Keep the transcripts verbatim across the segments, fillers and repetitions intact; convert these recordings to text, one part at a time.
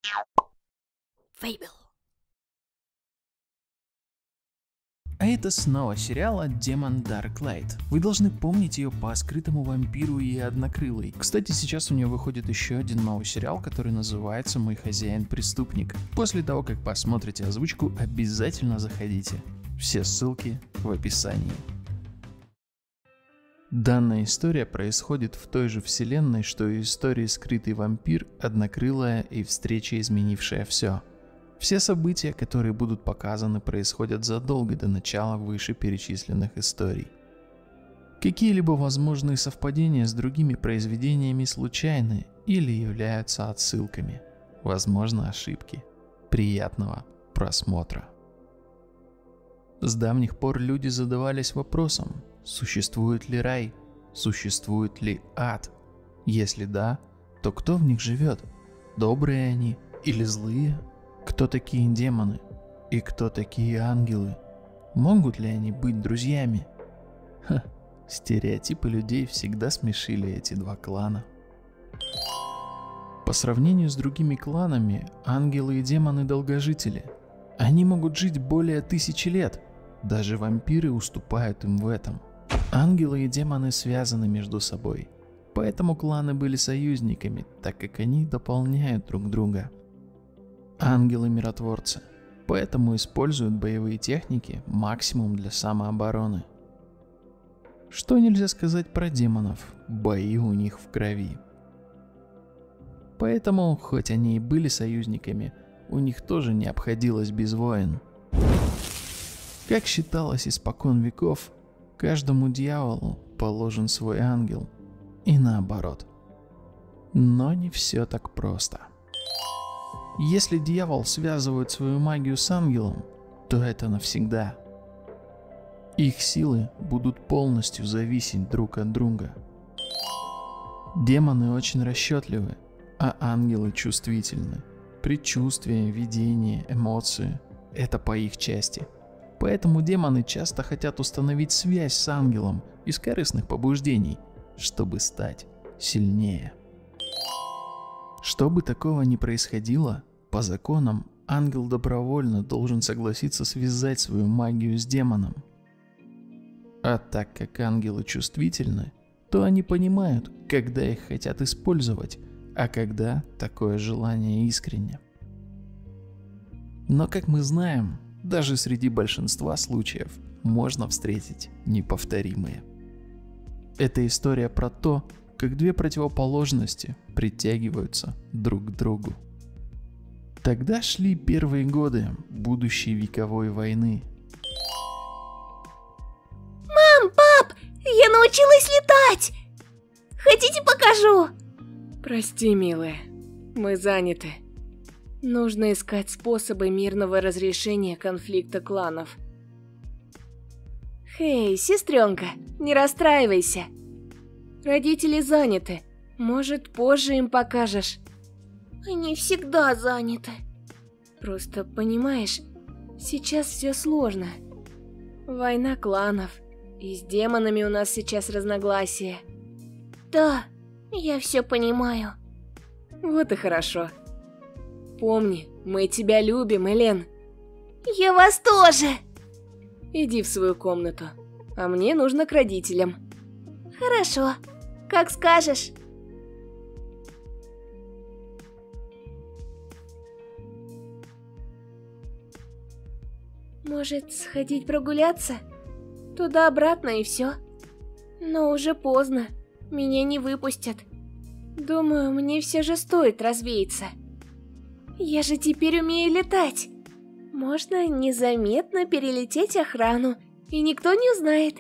Фейбл. А это снова сериал от Demon Dark Light. Вы должны помнить ее по скрытому вампиру и однокрылой. Кстати, сейчас у нее выходит еще один новый сериал, который называется «Мой хозяин преступник». После того, как посмотрите озвучку, обязательно заходите. Все ссылки в описании. Данная история происходит в той же вселенной, что и истории «Скрытый вампир», «Однокрылая» и «Встреча, изменившая все». Все события, которые будут показаны, происходят задолго до начала вышеперечисленных историй. Какие-либо возможные совпадения с другими произведениями случайны или являются отсылками. Возможно, ошибки. Приятного просмотра. С давних пор люди задавались вопросом, существует ли рай, существует ли ад? Если да, то кто в них живет? Добрые они или злые? Кто такие демоны? И кто такие ангелы? Могут ли они быть друзьями? Ха, стереотипы людей всегда смешили эти два клана. По сравнению с другими кланами, ангелы и демоны долгожители. Они могут жить более тысячи лет. Даже вампиры уступают им в этом. Ангелы и демоны связаны между собой. Поэтому кланы были союзниками, так как они дополняют друг друга. Ангелы-миротворцы, поэтому используют боевые техники максимум для самообороны. Что нельзя сказать про демонов, бои у них в крови. Поэтому, хоть они и были союзниками, у них тоже не обходилось без войн. Как считалось испокон веков, каждому дьяволу положен свой ангел, и наоборот. Но не все так просто. Если дьявол связывает свою магию с ангелом, то это навсегда. Их силы будут полностью зависеть друг от друга. Демоны очень расчетливы, а ангелы чувствительны. Предчувствия, видения, эмоции – это по их части. Поэтому демоны часто хотят установить связь с ангелом из корыстных побуждений, чтобы стать сильнее. Чтобы такого не происходило, по законам ангел добровольно должен согласиться связать свою магию с демоном. А так как ангелы чувствительны, то они понимают, когда их хотят использовать, а когда такое желание искренне. Но, как мы знаем, даже среди большинства случаев можно встретить неповторимые. Это история про то, как две противоположности притягиваются друг к другу. Тогда шли первые годы будущей вековой войны. Мам, пап, я научилась летать! Хотите, покажу? Прости, милая, мы заняты. Нужно искать способы мирного разрешения конфликта кланов. Хей, сестренка, не расстраивайся. Родители заняты. Может, позже им покажешь. Они всегда заняты. Просто понимаешь, сейчас все сложно. Война кланов. И с демонами у нас сейчас разногласия. Да, я все понимаю. Вот и хорошо. Помни, мы тебя любим, Элен. Я вас тоже. Иди в свою комнату, а мне нужно к родителям. Хорошо, как скажешь. Может, сходить прогуляться? Туда-обратно и все. Но уже поздно, меня не выпустят. Думаю, мне все же стоит развеяться. Я же теперь умею летать. Можно незаметно перелететь охрану, и никто не узнает.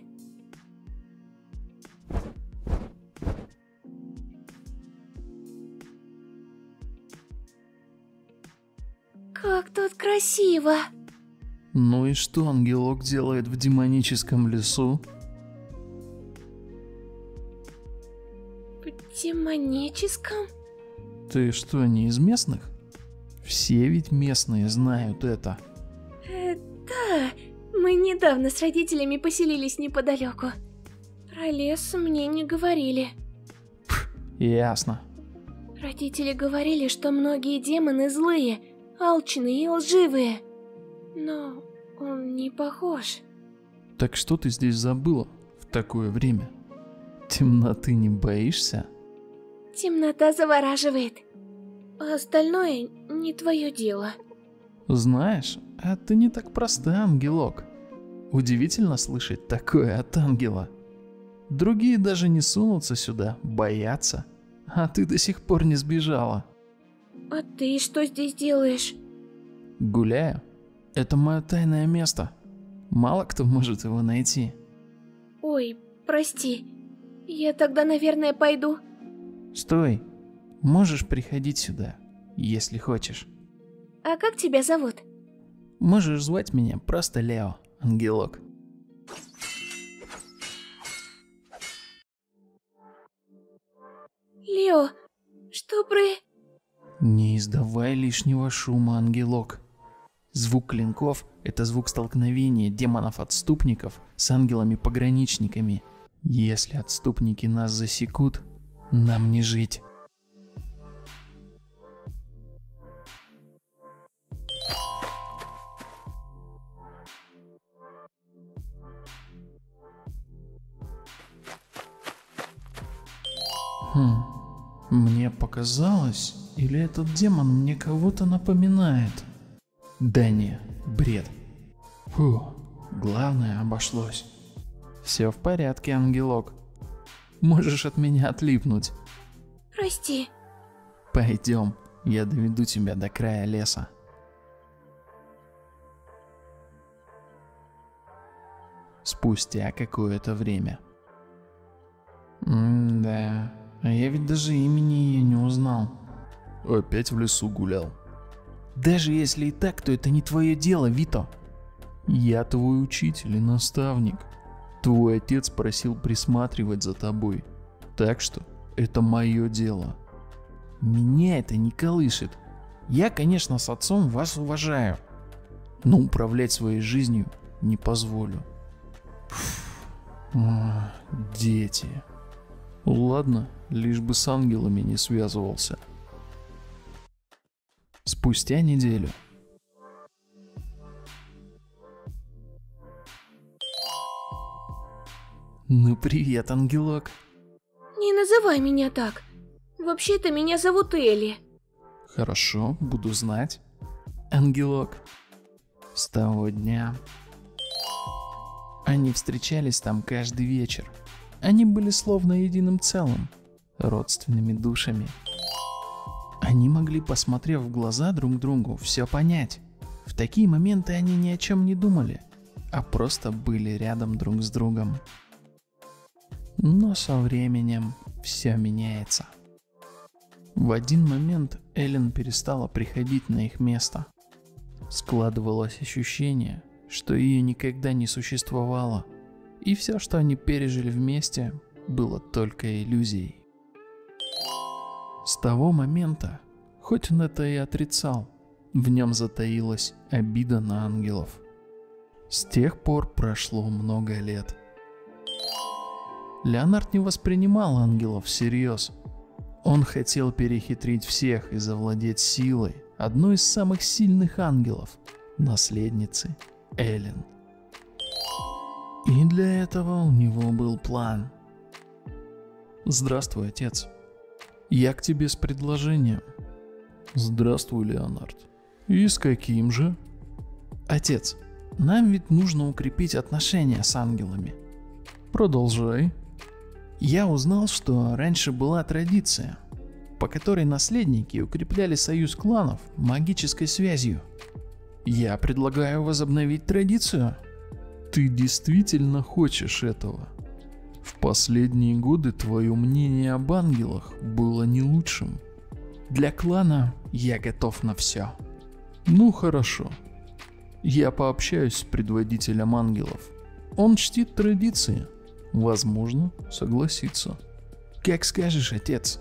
Как тут красиво! Ну и что ангелок делает в демоническом лесу? В демоническом? Ты что, не из местных? Все ведь местные знают это. Э, да, мы недавно с родителями поселились неподалеку. Про лес мне не говорили. Ясно. Про Родители говорили, что многие демоны злые, алчные и лживые. Но он не похож. Так что ты здесь забыла в такое время? Темноты не боишься? Темнота завораживает. А остальное не твое дело. Знаешь, а ты не так проста, ангелок. Удивительно слышать такое от ангела. Другие даже не сунутся сюда, боятся. А ты до сих пор не сбежала. А ты что здесь делаешь? Гуляю. Это мое тайное место. Мало кто может его найти. Ой, прости. Я тогда, наверное, пойду. Стой. Можешь приходить сюда, если хочешь. А как тебя зовут? Можешь звать меня просто Лео, ангелок. Лео, что про... Не издавай лишнего шума, ангелок. Звук клинков — это звук столкновения демонов-отступников с ангелами-пограничниками. Если отступники нас засекут, нам не жить. Хм, мне показалось, или этот демон мне кого-то напоминает? Да не, бред. Фу, главное обошлось. Все в порядке, ангелок. Можешь от меня отлипнуть. Прости. Пойдем, я доведу тебя до края леса. Спустя какое-то время. М-да, а я ведь даже имени ее не узнал. Опять в лесу гулял. Даже если и так, то это не твое дело, Вито. Я твой учитель и наставник. Твой отец просил присматривать за тобой. Так что это мое дело. Меня это не колышет. Я, конечно, с отцом вас уважаю, но управлять своей жизнью не позволю. О, дети. Ладно, лишь бы с ангелами не связывался. Спустя неделю. Ну привет, ангелок. Не называй меня так. Вообще-то меня зовут Элли. Хорошо, буду знать. Ангелок. С того дня они встречались там каждый вечер. Они были словно единым целым, родственными душами. Они могли, посмотрев в глаза друг другу, все понять. В такие моменты они ни о чем не думали, а просто были рядом друг с другом. Но со временем все меняется. В один момент Эллен перестала приходить на их место. Складывалось ощущение, что ее никогда не существовало, и все, что они пережили вместе, было только иллюзией. С того момента, хоть он это и отрицал, в нем затаилась обида на ангелов. С тех пор прошло много лет. Леонард не воспринимал ангелов всерьез. Он хотел перехитрить всех и завладеть силой одной из самых сильных ангелов, наследницы Эллен. И для этого у него был план. Здравствуй, отец. Я к тебе с предложением. Здравствуй, Леонард. И с каким же? Отец, нам ведь нужно укрепить отношения с ангелами. Продолжай. Я узнал, что раньше была традиция, по которой наследники укрепляли союз кланов магической связью. Я предлагаю возобновить традицию. Ты действительно хочешь этого? В последние годы твое мнение об ангелах было не лучшим. Для клана я готов на все. Ну хорошо. Я пообщаюсь с предводителем ангелов. Он чтит традиции. Возможно, согласится. Как скажешь, отец.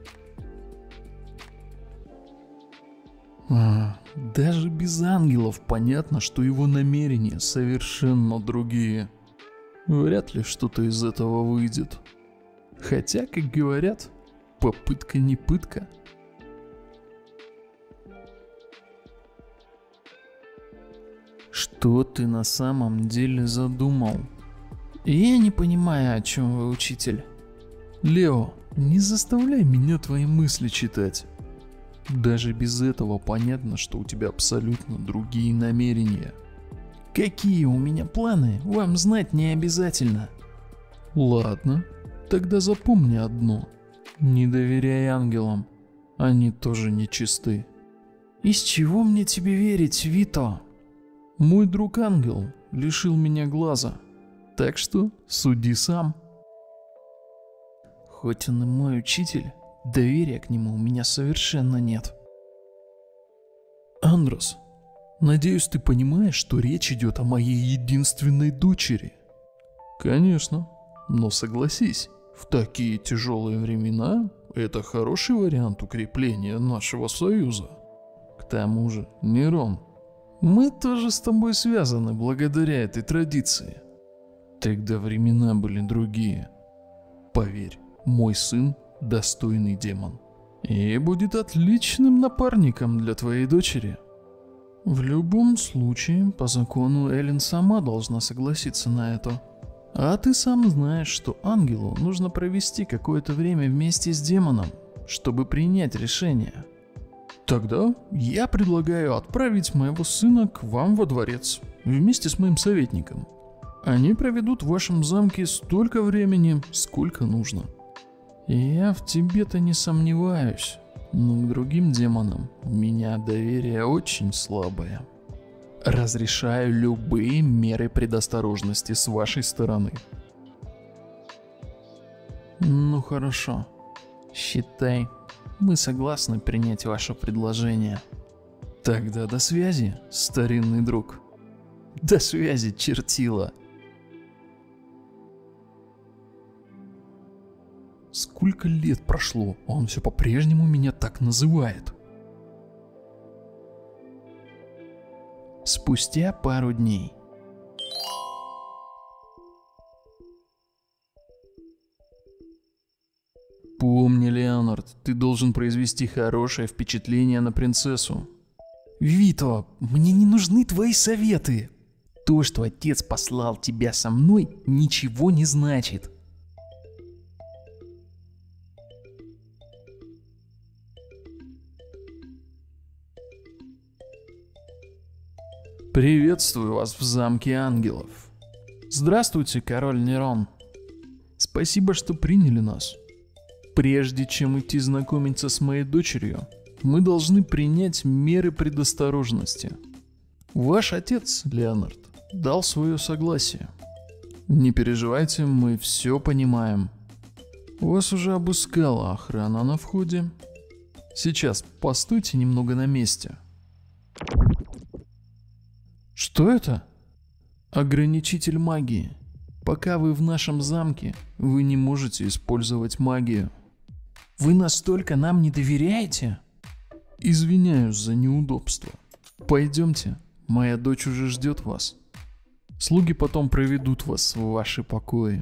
А, даже без ангелов понятно, что его намерения совершенно другие. Вряд ли что-то из этого выйдет. Хотя, как говорят, попытка не пытка. Что ты на самом деле задумал? Я не понимаю, о чем вы, учитель. Лео, не заставляй меня твои мысли читать. Даже без этого понятно, что у тебя абсолютно другие намерения. Какие у меня планы, вам знать не обязательно. Ладно, тогда запомни одно. Не доверяй ангелам, они тоже нечисты. Из чего мне тебе верить, Вито? Мой друг ангел лишил меня глаза, так что суди сам. Хоть он и мой учитель, доверия к нему у меня совершенно нет. Андрос, надеюсь, ты понимаешь, что речь идет о моей единственной дочери? Конечно, но согласись, в такие тяжелые времена это хороший вариант укрепления нашего союза. К тому же, Нерон, мы тоже с тобой связаны благодаря этой традиции. Тогда времена были другие. Поверь, мой сын достойный демон. И будет отличным напарником для твоей дочери. В любом случае, по закону Эллен сама должна согласиться на это. А ты сам знаешь, что ангелу нужно провести какое-то время вместе с демоном, чтобы принять решение. Тогда я предлагаю отправить моего сына к вам во дворец, вместе с моим советником. Они проведут в вашем замке столько времени, сколько нужно. Я в тебе-то не сомневаюсь, но к другим демонам у меня доверие очень слабое. Разрешаю любые меры предосторожности с вашей стороны. Ну хорошо, считай, мы согласны принять ваше предложение. Тогда до связи, старинный друг. До связи, чертила. Сколько лет прошло, а он все по-прежнему меня так называет. Спустя пару дней. Помни, Леонард, ты должен произвести хорошее впечатление на принцессу. Вито, мне не нужны твои советы. То, что отец послал тебя со мной, ничего не значит. Приветствую вас в замке ангелов. Здравствуйте, король Нерон. Спасибо, что приняли нас. Прежде чем идти знакомиться с моей дочерью, мы должны принять меры предосторожности. Ваш отец, Леонард, дал свое согласие. Не переживайте, мы все понимаем. Вас уже обыскала охрана на входе. Сейчас постойте немного на месте. Что это? Ограничитель магии. Пока вы в нашем замке, вы не можете использовать магию. Вы настолько нам не доверяете? Извиняюсь за неудобство. Пойдемте, моя дочь уже ждет вас. Слуги потом проведут вас в ваши покои.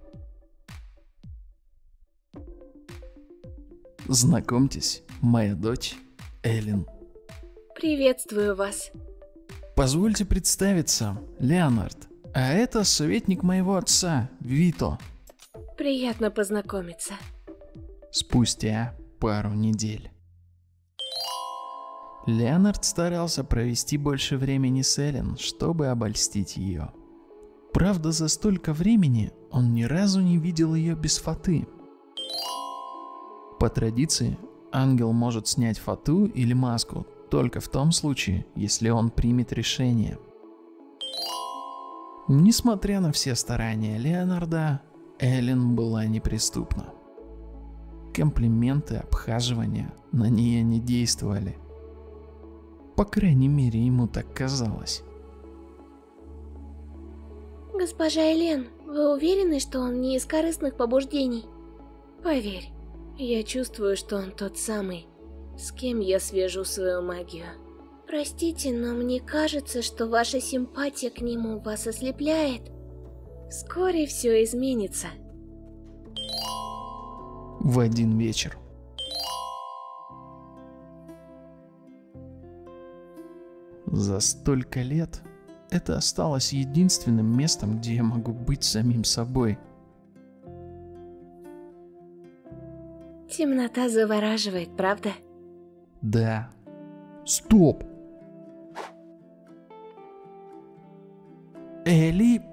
Знакомьтесь, моя дочь Эллен. Приветствую вас. Позвольте представиться, Леонард, а это советник моего отца, Вито. Приятно познакомиться. Спустя пару недель. Леонард старался провести больше времени с Эллен, чтобы обольстить ее. Правда, за столько времени он ни разу не видел ее без фаты. По традиции, ангел может снять фату или маску только в том случае, если он примет решение. Несмотря на все старания Леонарда, Эллен была неприступна. Комплименты, обхаживания на нее не действовали. По крайней мере, ему так казалось. Госпожа Элен, вы уверены, что он не из корыстных побуждений? Поверь, я чувствую, что он тот самый, с кем я свяжу свою магию. Простите, но мне кажется, что ваша симпатия к нему вас ослепляет. Вскоре все изменится. В один вечер. За столько лет это осталось единственным местом, где я могу быть самим собой. Темнота завораживает, правда? Да. Стоп! Элли?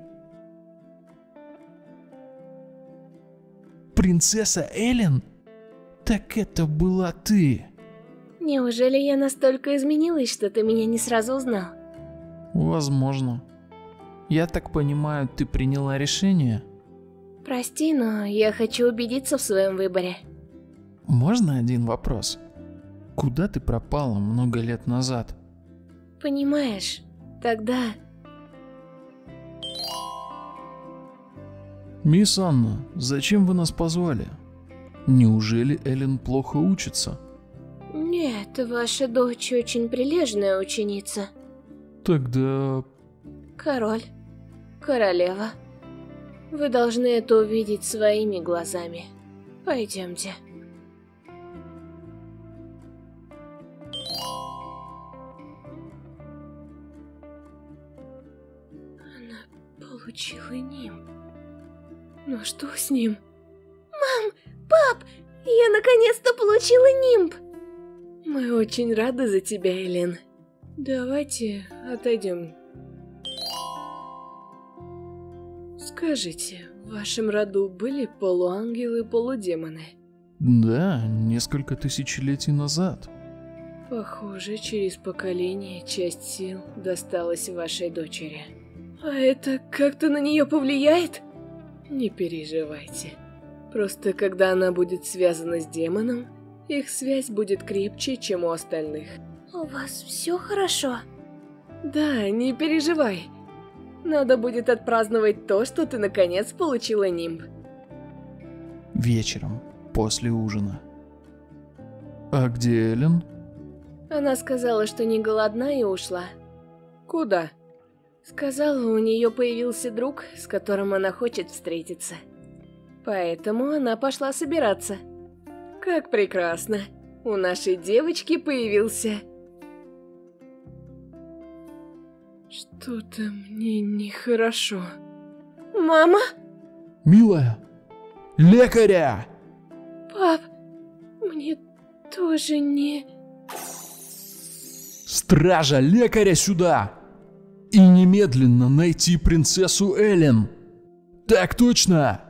Принцесса Эллен? Так это была ты. Неужели я настолько изменилась, что ты меня не сразу узнал? Возможно. Я так понимаю, ты приняла решение? Прости, но я хочу убедиться в своем выборе. Можно один вопрос? Куда ты пропала много лет назад? Понимаешь, тогда... Мисс Анна, зачем вы нас позвали? Неужели Эллен плохо учится? Нет, ваша дочь очень прилежная ученица. Тогда... Король, королева, вы должны это увидеть своими глазами. Пойдемте. Она получила нимб. Но что с ним? Мам! Пап! Я наконец-то получила нимб! Мы очень рады за тебя, Эллен. Давайте отойдем. Скажите, в вашем роду были полуангелы и полудемоны? Да, несколько тысячелетий назад. Похоже, через поколение часть сил досталась вашей дочери. А это как-то на нее повлияет? Не переживайте. Просто когда она будет связана с демоном, их связь будет крепче, чем у остальных. У вас все хорошо? Да, не переживай. Надо будет отпраздновать то, что ты наконец получила нимб. Вечером, после ужина. А где Эллен? Она сказала, что не голодна и ушла. Куда? Сказала, у нее появился друг, с которым она хочет встретиться. Поэтому она пошла собираться. Как прекрасно. У нашей девочки появился... Что-то мне нехорошо. Мама? Милая! Лекаря! Пап, мне тоже не... Стража, лекаря сюда! И немедленно найти принцессу Эллен! Так точно!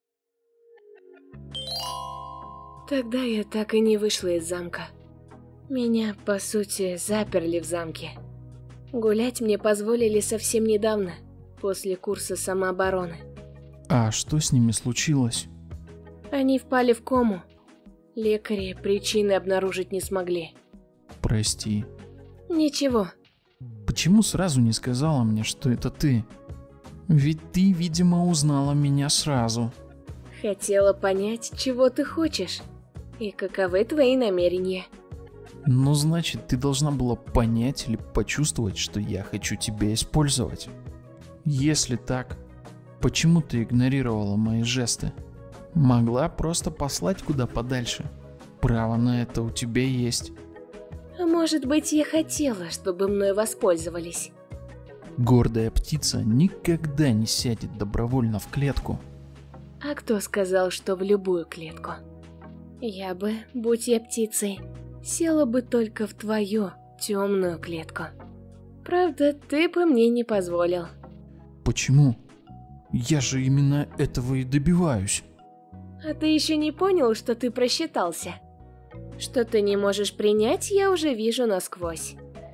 Тогда я так и не вышла из замка. Меня, по сути, заперли в замке. Гулять мне позволили совсем недавно, после курса самообороны. А что с ними случилось? Они впали в кому. Лекари причины обнаружить не смогли. Прости. Ничего. Почему сразу не сказала мне, что это ты? Ведь ты, видимо, узнала меня сразу. Хотела понять, чего ты хочешь, и каковы твои намерения. Ну, значит, ты должна была понять или почувствовать, что я хочу тебя использовать. Если так, почему ты игнорировала мои жесты? Могла просто послать куда подальше. Право на это у тебя есть. А может быть, я хотела, чтобы мной воспользовались. Гордая птица никогда не сядет добровольно в клетку. А кто сказал, что в любую клетку? Я бы, будь я птицей, села бы только в твою темную клетку. Правда, ты бы мне не позволил. Почему? Я же именно этого и добиваюсь. А ты еще не понял, что ты просчитался? Что ты не можешь принять, я уже вижу насквозь.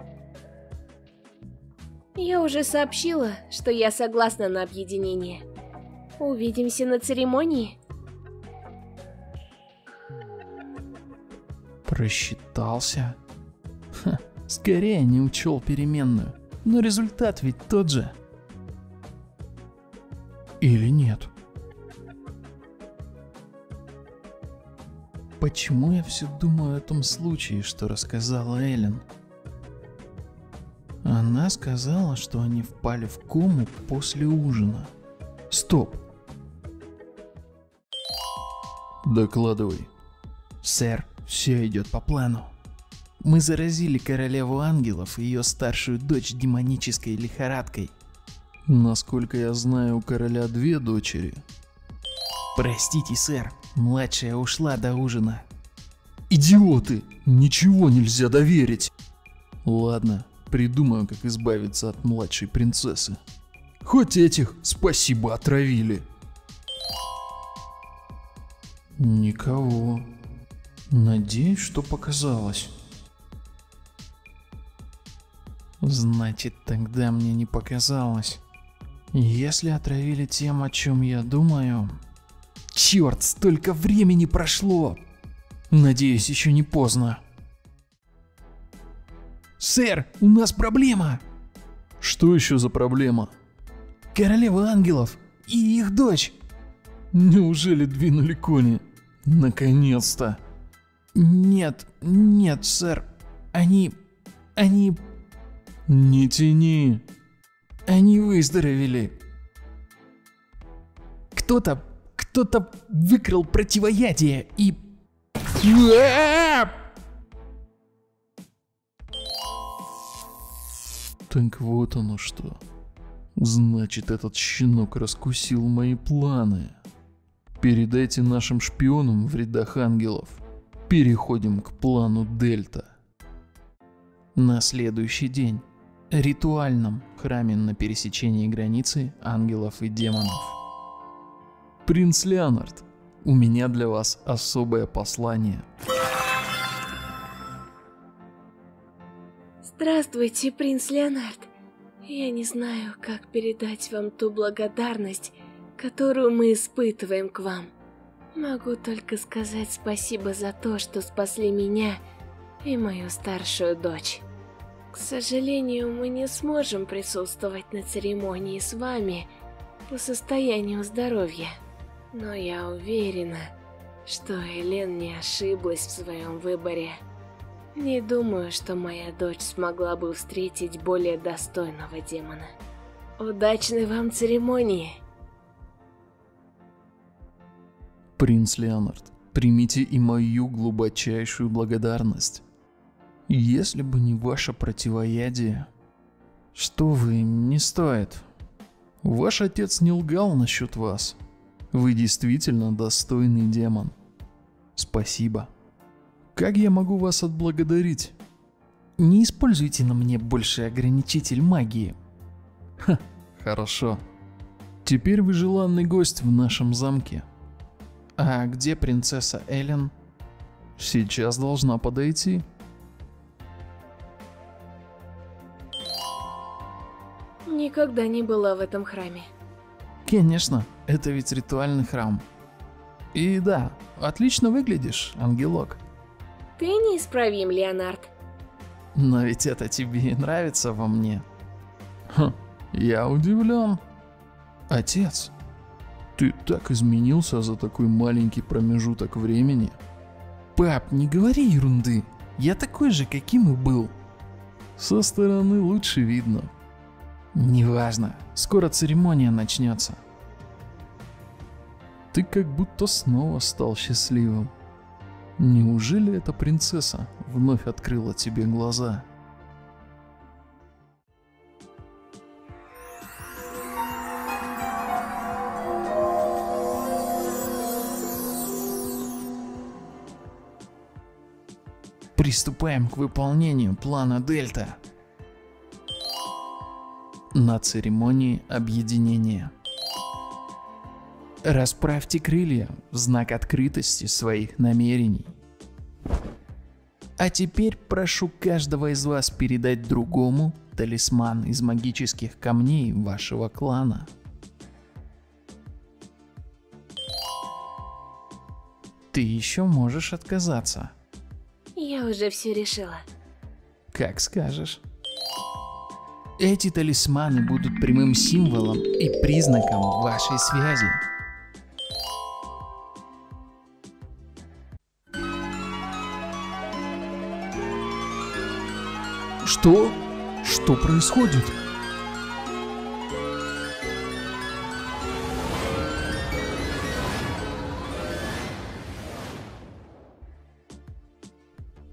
Я уже сообщила, что я согласна на объединение. Увидимся на церемонии. Просчитался? Ха, скорее не учел переменную, но результат ведь тот же. Или нет? Почему я все думаю о том случае, что рассказала Эллен? Она сказала, что они впали в кому после ужина. Стоп. Докладывай. Сэр, все идет по плану. Мы заразили королеву ангелов и ее старшую дочь демонической лихорадкой. Насколько я знаю, у короля две дочери. Простите, сэр, младшая ушла до ужина. Идиоты! Ничего нельзя доверить! Ладно, придумаю, как избавиться от младшей принцессы. Хоть этих, спасибо, отравили. Никого. Надеюсь, что показалось. Значит, тогда мне не показалось. Если отравили тем, о чем я думаю... Черт, столько времени прошло! Надеюсь, еще не поздно. Сэр, у нас проблема! Что еще за проблема? Королева ангелов и их дочь. Неужели двинули кони? Наконец-то. Нет, нет, сэр. Они... они... Не тяни. Они выздоровели. Кто-то... кто-то выкрал противоядие и... Так вот оно что. Значит, этот щенок раскусил мои планы. Передайте нашим шпионам в рядах ангелов. Переходим к плану Дельта. На следующий день. Ритуальном храме на пересечении границы ангелов и демонов. Принц Леонард, у меня для вас особое послание. Здравствуйте, принц Леонард. Я не знаю, как передать вам ту благодарность, которую мы испытываем к вам. Могу только сказать спасибо за то, что спасли меня и мою старшую дочь. К сожалению, мы не сможем присутствовать на церемонии с вами по состоянию здоровья. Но я уверена, что Элен не ошиблась в своем выборе. Не думаю, что моя дочь смогла бы встретить более достойного демона. Удачной вам церемонии! Принц Леонард, примите и мою глубочайшую благодарность. Если бы не ваше противоядие... Что вы, не стоит. Ваш отец не лгал насчет вас. Вы действительно достойный демон. Спасибо. Как я могу вас отблагодарить? Не используйте на мне больше ограничитель магии. Ха, хорошо. Теперь вы желанный гость в нашем замке. А где принцесса Элен? Сейчас должна подойти. Никогда не была в этом храме. Конечно, это ведь ритуальный храм. И да, отлично выглядишь, ангелок. Ты неисправим, Леонард. Но ведь это тебе и нравится во мне. Хм, я удивлен. Отец, ты так изменился за такой маленький промежуток времени. Пап, не говори ерунды. Я такой же, каким и был. Со стороны лучше видно. Неважно, скоро церемония начнется. Ты как будто снова стал счастливым. Неужели эта принцесса вновь открыла тебе глаза? Приступаем к выполнению плана Дельта. На церемонии объединения. Расправьте крылья в знак открытости своих намерений. А теперь прошу каждого из вас передать другому талисман из магических камней вашего клана. Ты еще можешь отказаться. Я уже все решила. Как скажешь. Эти талисманы будут прямым символом и признаком вашей связи. Что? Что происходит?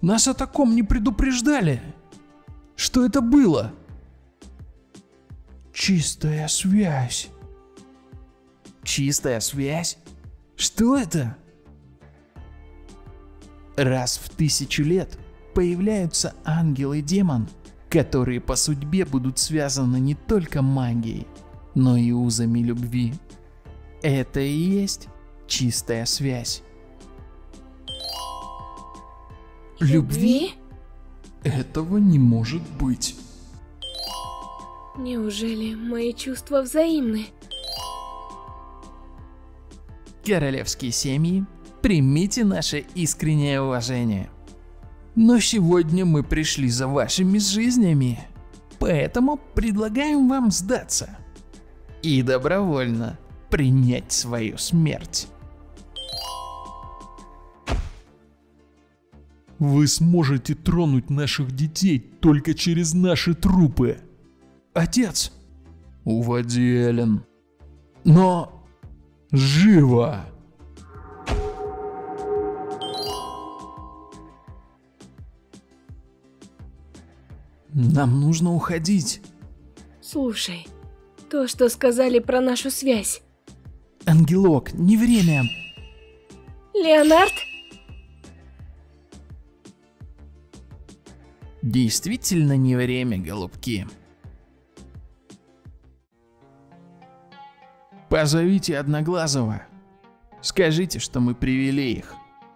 Нас о таком не предупреждали. Что это было? Чистая связь. Чистая связь? Что это? Раз в тысячу лет появляются ангел и демон, которые по судьбе будут связаны не только магией, но и узами любви. Это и есть чистая связь. Любви? Этого не может быть. Неужели мои чувства взаимны? Королевские семьи, примите наше искреннее уважение. Но сегодня мы пришли за вашими жизнями, поэтому предлагаем вам сдаться и добровольно принять свою смерть. Вы сможете тронуть наших детей только через наши трупы. Отец, уводи Эллен. Но... Живо! Нам нужно уходить. Слушай, то, что сказали про нашу связь. Ангелок, не время. Леонард? Действительно не время, голубки. Позовите Одноглазого. Скажите, что мы привели их.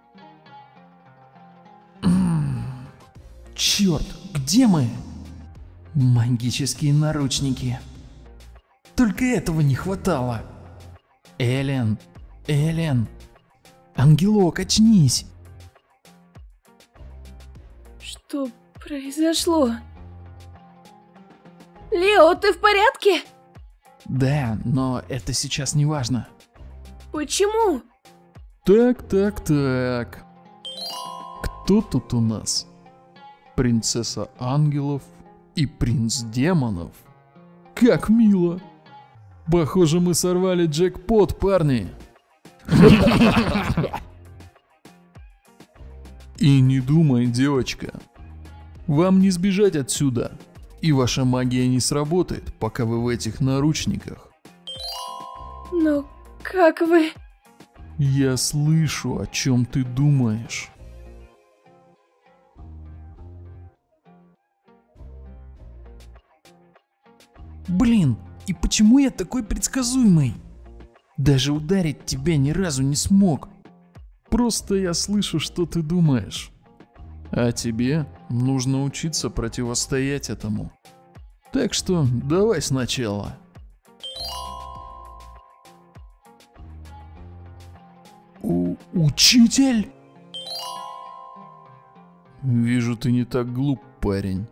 Черт, где мы? Магические наручники. Только этого не хватало. Эллен, Эллен. Ангелок, очнись. Что произошло? Лео, ты в порядке? Да, но это сейчас не важно. Почему? Так, так, так. Кто тут у нас? Принцесса ангелов и принц демонов. Как мило. Похоже, мы сорвали джекпот, парни. И не думай, девочка. Вам не сбежать отсюда. И ваша магия не сработает, пока вы в этих наручниках. Но как вы... Я слышу, о чем ты думаешь. Блин, и почему я такой предсказуемый? Даже ударить тебя ни разу не смог. Просто я слышу, что ты думаешь. А тебе нужно учиться противостоять этому. Так что давай сначала. У учитель? Вижу, ты не так глуп, парень.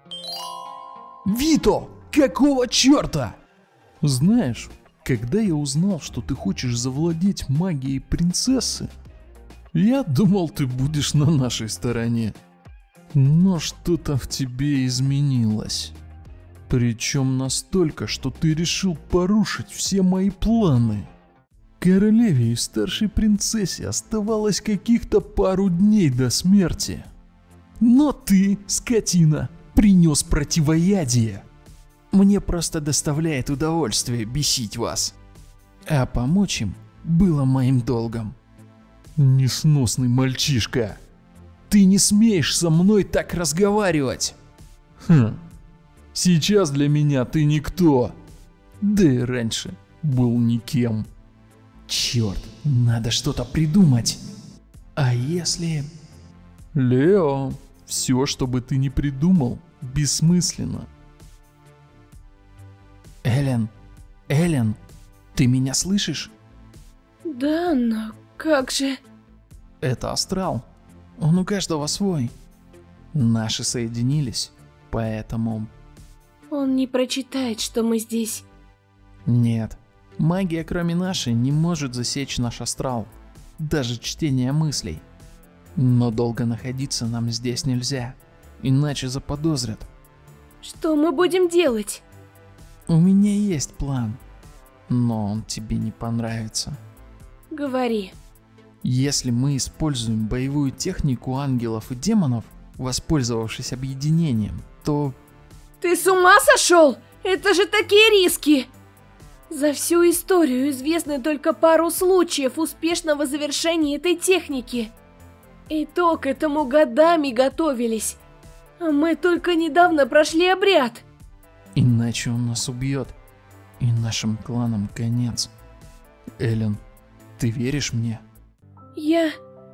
Вито, какого черта? Знаешь, когда я узнал, что ты хочешь завладеть магией принцессы, я думал, ты будешь на нашей стороне. Но что-то в тебе изменилось. Причем настолько, что ты решил порушить все мои планы. Королеве и старшей принцессе оставалось каких-то пару дней до смерти. Но ты, скотина, принес противоядие. Мне просто доставляет удовольствие бесить вас. А помочь им было моим долгом. Несносный мальчишка. Ты не смеешь со мной так разговаривать. Хм. Сейчас для меня ты никто. Да и раньше был никем. Черт, надо что-то придумать. А если... Лео, все, что бы ты ни придумал, бессмысленно. Эллен, Эллен, ты меня слышишь? Да, но как же... Это астрал. Он у каждого свой. Наши соединились, поэтому... Он не прочитает, что мы здесь. Нет, магия, кроме нашей, не может засечь наш астрал. Даже чтение мыслей. Но долго находиться нам здесь нельзя, иначе заподозрят. Что мы будем делать? У меня есть план, но он тебе не понравится. Говори. Если мы используем боевую технику ангелов и демонов, воспользовавшись объединением, то... Ты с ума сошел? Это же такие риски! За всю историю известны только пару случаев успешного завершения этой техники. И то к этому годами готовились. А мы только недавно прошли обряд. Иначе он нас убьет. И нашим кланам конец. Эллен, ты веришь мне? Я...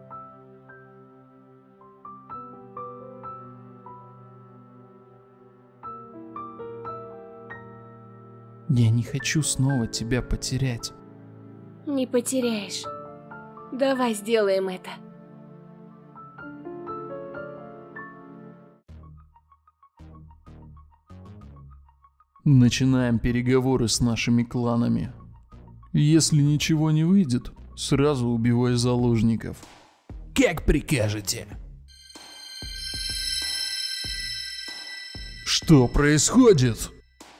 Я не хочу снова тебя потерять. Не потеряешь. Давай сделаем это. Начинаем переговоры с нашими кланами. Если ничего не выйдет, сразу убивай заложников. Как прикажете. Что происходит?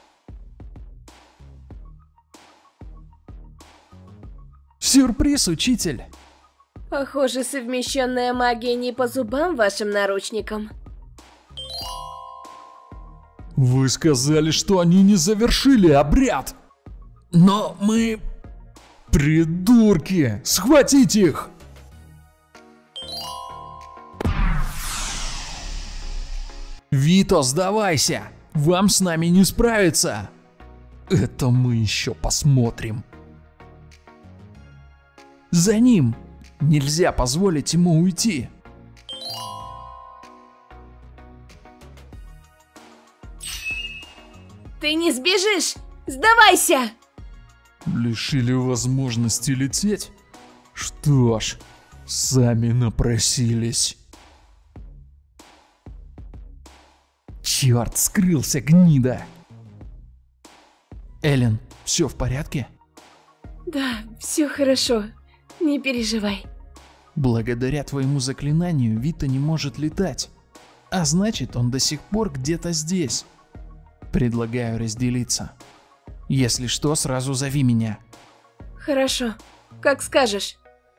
Сюрприз, учитель! Похоже, совмещенная магия не по зубам вашим наручникам. Вы сказали, что они не завершили обряд. Но мы... Придурки! Схватите их! Вито, сдавайся! Вам с нами не справиться! Это мы еще посмотрим. За ним! Нельзя позволить ему уйти! Ты не сбежишь! Сдавайся! Лишили возможности лететь? Что ж, сами напросились. Черт, скрылся, гнида! Эллен, все в порядке? Да, все хорошо. Не переживай. Благодаря твоему заклинанию Вито не может летать. А значит, он до сих пор где-то здесь. Предлагаю разделиться. Если что, сразу зови меня. Хорошо, как скажешь.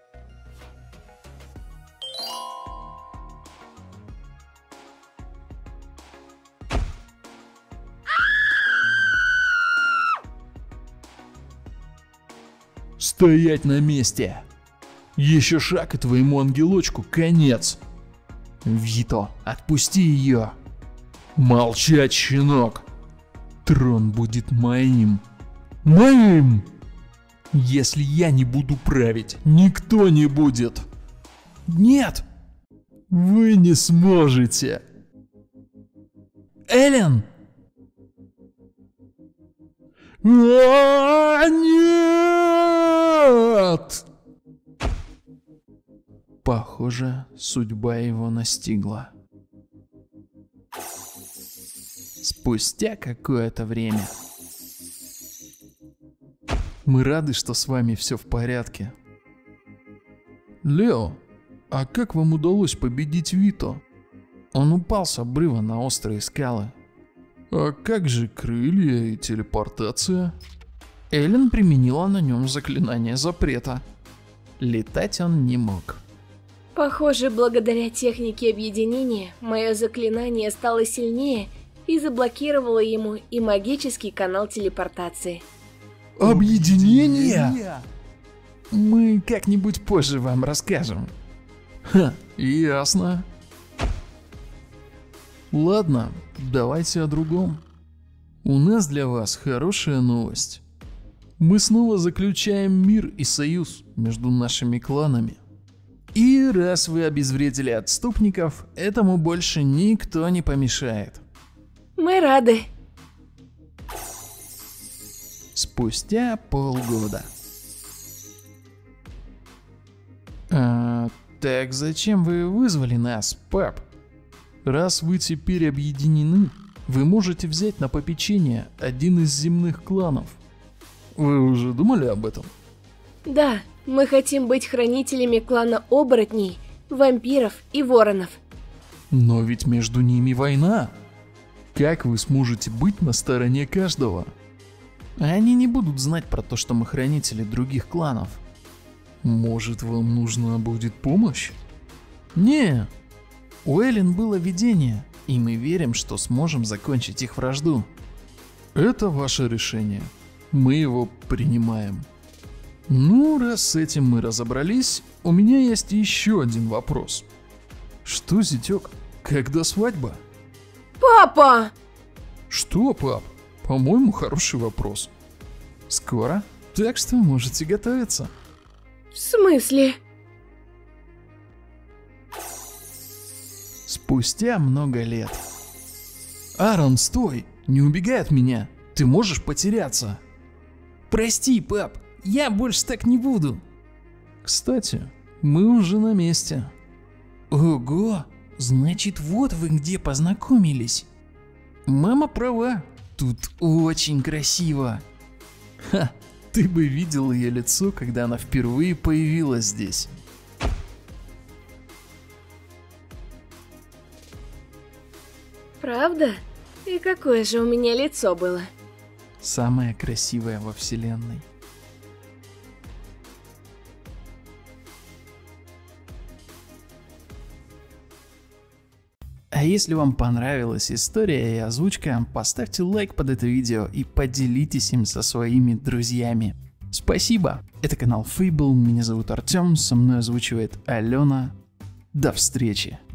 Стоять на месте! Еще шаг, и твоему ангелочку конец. Вито, отпусти ее. Молчать, щенок. Трон будет моим. Моим! Если я не буду править, никто не будет. Нет! Вы не сможете. Эллен! А, нет! Похоже, судьба его настигла. Спустя какое-то время. Мы рады, что с вами все в порядке. Лео, а как вам удалось победить Вито? Он упал с обрыва на острые скалы. А как же крылья и телепортация? Эллен применила на нем заклинание запрета. Летать он не мог. Похоже, благодаря технике объединения, мое заклинание стало сильнее и заблокировало ему и магический канал телепортации. Объединение? Мы как-нибудь позже вам расскажем. Ха, ясно. Ладно, давайте о другом. У нас для вас хорошая новость. Мы снова заключаем мир и союз между нашими кланами. И раз вы обезвредили отступников, этому больше никто не помешает. Мы рады. Спустя полгода. А, так зачем вы вызвали нас, пап? Раз вы теперь объединены, вы можете взять на попечение один из земных кланов. Вы уже думали об этом? Да, мы хотим быть хранителями клана оборотней, вампиров и воронов. Но ведь между ними война. Как вы сможете быть на стороне каждого? Они не будут знать про то, что мы хранители других кланов. Может, вам нужна будет помощь? Не, У Эллен было видение, и мы верим, что сможем закончить их вражду. Это ваше решение. Мы его принимаем. Ну, раз с этим мы разобрались, у меня есть еще один вопрос. Что, зятек, когда свадьба? Папа! Что, пап? По-моему, хороший вопрос. Скоро, так что можете готовиться. В смысле? Спустя много лет. Аарон, стой! Не убегай от меня! Ты можешь потеряться! Прости, пап, я больше так не буду. Кстати, мы уже на месте. Ого! Значит, вот вы где познакомились. Мама права, тут очень красиво. Ха, ты бы видел ее лицо, когда она впервые появилась здесь. Правда? И какое же у меня лицо было? Самое красивое во вселенной. А если вам понравилась история и озвучка, поставьте лайк под это видео и поделитесь им со своими друзьями. Спасибо! Это канал Fable, меня зовут Артем, со мной озвучивает Алена. До встречи!